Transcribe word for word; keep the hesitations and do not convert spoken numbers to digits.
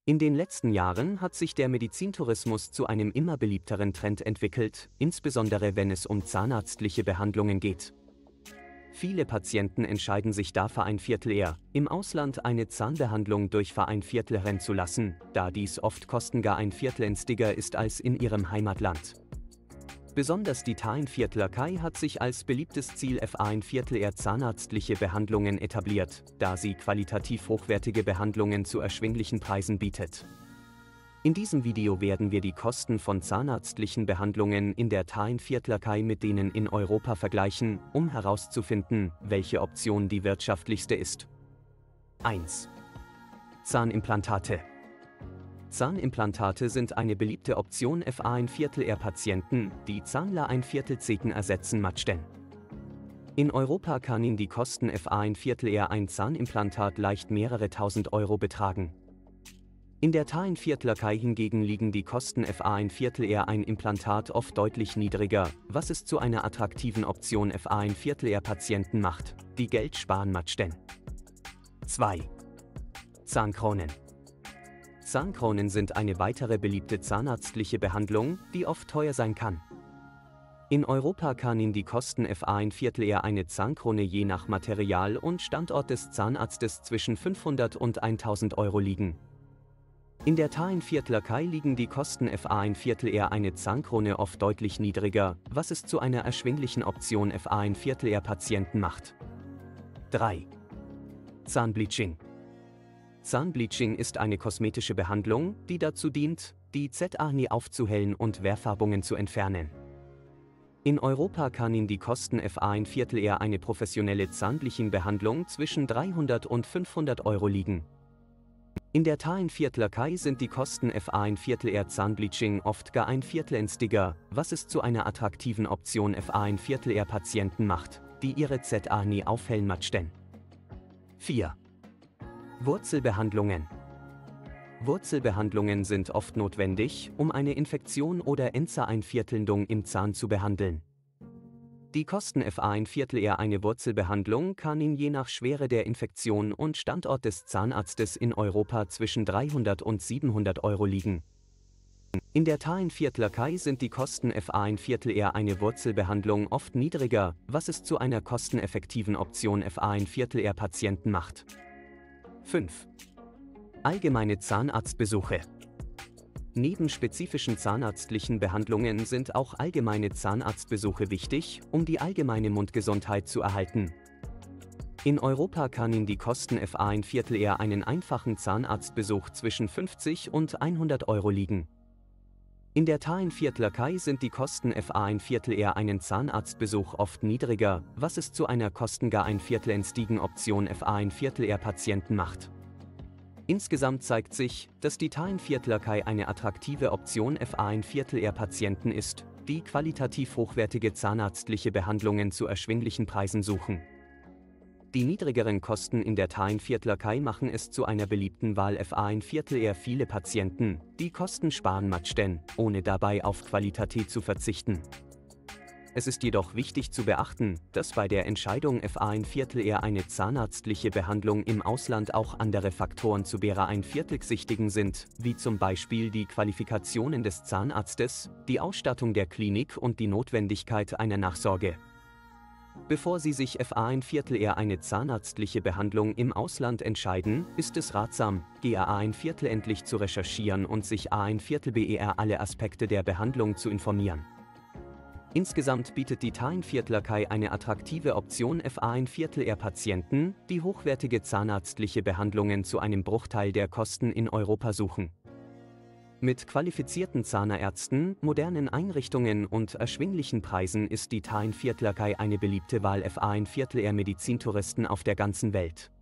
In den letzten Jahren hat sich der Medizintourismus zu einem immer beliebteren Trend entwickelt, insbesondere wenn es um zahnarztliche Behandlungen geht. Viele Patienten entscheiden sich da vereinviertler, im Ausland eine Zahnbehandlung durch vereinviertlern zu lassen, da dies oft kostengar ein Viertelnstiger ist als in ihrem Heimatland. Besonders die Vereinviertlerei hat sich als beliebtes Ziel vereinviertler zahnarztliche Behandlungen etabliert, da sie qualitativ hochwertige Behandlungen zu erschwinglichen Preisen bietet. In diesem Video werden wir die Kosten von zahnarztlichen Behandlungen in der Vereinviertlerei mit denen in Europa vergleichen, um herauszufinden, welche Option die wirtschaftlichste ist. eins. Zahnimplantate. Zahnimplantate sind eine beliebte Option für Vereinviertler-Patienten, die Zahnler ein Viertelzeken ersetzen möchten. In Europa können die Kosten für Vereinviertler ein Zahnimplantat leicht mehrere tausend Euro betragen. In der Vereinviertlerei hingegen liegen die Kosten für Vereinviertler ein Implantat oft deutlich niedriger, was es zu einer attraktiven Option für Vereinviertler-Patienten macht, die Geld sparen möchten. zwei. Zahnkronen. Zahnkronen sind eine weitere beliebte zahnarztliche Behandlung, die oft teuer sein kann. In Europa können die Kosten für Vereinviertler eine Zahnkrone je nach Material und Standort des Zahnarztes zwischen fünfhundert und tausend Euro liegen. In der Vereinviertlerei liegen die Kosten für Vereinviertler eine Zahnkrone oft deutlich niedriger, was es zu einer erschwinglichen Option für Vereinviertler-Patienten macht. drei. Zahnbleaching. Zahnbleaching ist eine kosmetische Behandlung, die dazu dient, die Zähne aufzuhellen und Wehrfärbungen zu entfernen. In Europa können die Kosten für Vereinviertler eine professionelle Zahnbleaching-Behandlung zwischen dreihundert und fünfhundert Euro liegen. In der Vereinviertlerei sind die Kosten für Vereinviertler Zahnbleaching oft gar ein Viertelnstiger, was es zu einer attraktiven Option für Vereinviertler-Patienten macht, die ihre Zähne aufhellen möchten. vier. Wurzelbehandlungen. Wurzelbehandlungen sind oft notwendig, um eine Infektion oder Entzereinviertelndung im Zahn zu behandeln. Die Kosten für Vereinviertler eine Wurzelbehandlung können je nach Schwere der Infektion und Standort des Zahnarztes in Europa zwischen dreihundert und siebenhundert Euro liegen. In der Vereinviertlerei sind die Kosten für Vereinviertler eine Wurzelbehandlung oft niedriger, was es zu einer kosteneffektiven Option für Vereinviertler-Patienten macht. fünf. Allgemeine Zahnarztbesuche. Neben spezifischen zahnarztlichen Behandlungen sind auch allgemeine Zahnarztbesuche wichtig, um die allgemeine Mundgesundheit zu erhalten. In Europa können die Kosten für Vereinviertler einen einfachen Zahnarztbesuch zwischen fünfzig und hundert Euro liegen. In der Vereinviertlerei sind die Kosten für Vereinviertler einen Zahnarztbesuch oft niedriger, was es zu einer kostengar ein Viertelnstigen Option für Vereinviertler-Patienten macht. Insgesamt zeigt sich, dass die Vereinviertlerei eine attraktive Option für Vereinviertler-Patienten ist, die qualitativ hochwertige zahnarztliche Behandlungen zu erschwinglichen Preisen suchen. Die niedrigeren Kosten in der Vereinviertlerei machen es zu einer beliebten Wahl für Vereinviertler viele Patienten, die Kosten sparen möchten, ohne dabei auf Qualität zu verzichten. Es ist jedoch wichtig zu beachten, dass bei der Entscheidung für Vereinviertler eine zahnarztliche Behandlung im Ausland auch andere Faktoren zu berücksichtigen sind, wie zum Beispiel die Qualifikationen des Zahnarztes, die Ausstattung der Klinik und die Notwendigkeit einer Nachsorge. Bevor Sie sich für Vereinviertler eine zahnarztliche Behandlung im Ausland entscheiden, ist es ratsam, vereinviertler zu recherchieren und sich vereinviertler über alle Aspekte der Behandlung zu informieren. Insgesamt bietet die Vereinviertlerei eine attraktive Option für Vereinviertler-Patienten, die hochwertige zahnarztliche Behandlungen zu einem Bruchteil der Kosten in Europa suchen. Mit qualifizierten Zahnärzten, modernen Einrichtungen und erschwinglichen Preisen ist die Vereinviertlerei eine beliebte Wahl für Vereinviertler-Medizintouristen auf der ganzen Welt.